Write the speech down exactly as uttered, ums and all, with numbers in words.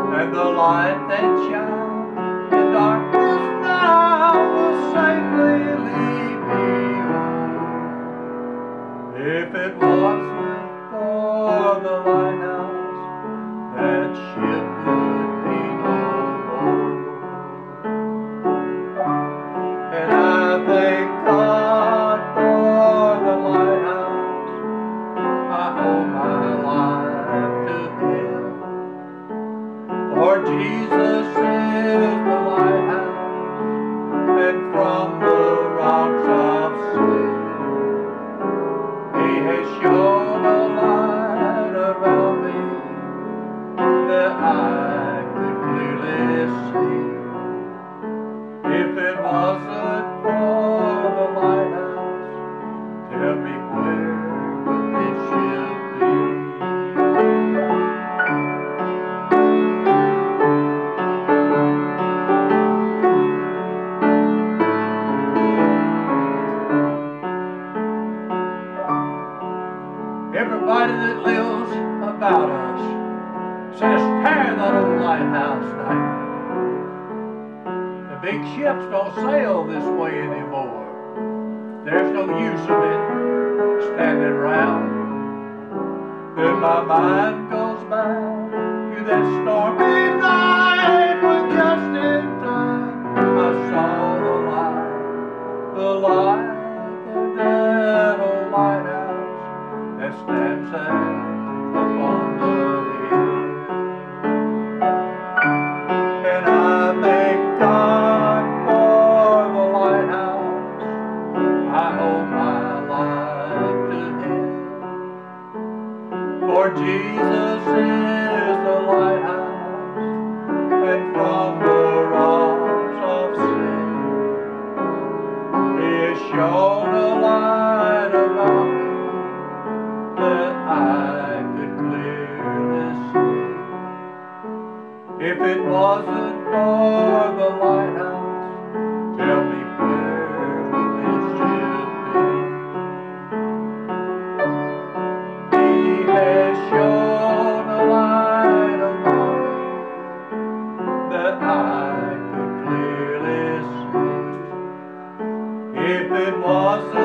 and the light that shines in darkness now will safely lead me home. If it wasn't for the lighthouse, that ship would be no more. And I thank God for the lighthouse. I owe my life to Him. For Jesus is the lighthouse, and from the rocks of sin, He has shown a light around me that I could clearly see. If it wasn't for the lighthouse, tell me where would this ship be? Everybody that lives about us says, tear that old lighthouse down. The big ships don't sail this way anymore. There's no use of it standing around. Then my mind goes back to that stormy night when just in time I saw the light, the light of that old lighthouse that stands there upon the hill. And I thank God for the lighthouse. I owe my life to Him. For Jesus is the lighthouse, and from the rocks of sin, He has shown a light around me that I could clearly see. If it wasn't for the lighthouse, tell me where would this ship be? He has shown a light around me that I could clearly see. If it wasn't